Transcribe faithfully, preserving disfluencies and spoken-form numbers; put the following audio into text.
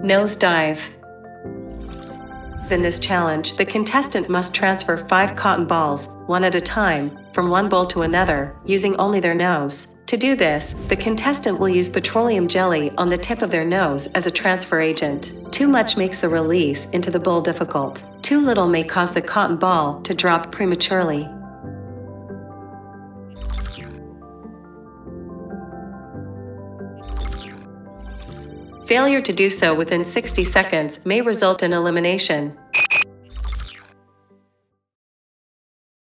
Nose dive. In this challenge, the contestant must transfer five cotton balls, one at a time, from one bowl to another, using only their nose. To do this, the contestant will use petroleum jelly on the tip of their nose as a transfer agent. Too much makes the release into the bowl difficult. Too little may cause the cotton ball to drop prematurely. Failure to do so within sixty seconds may result in elimination.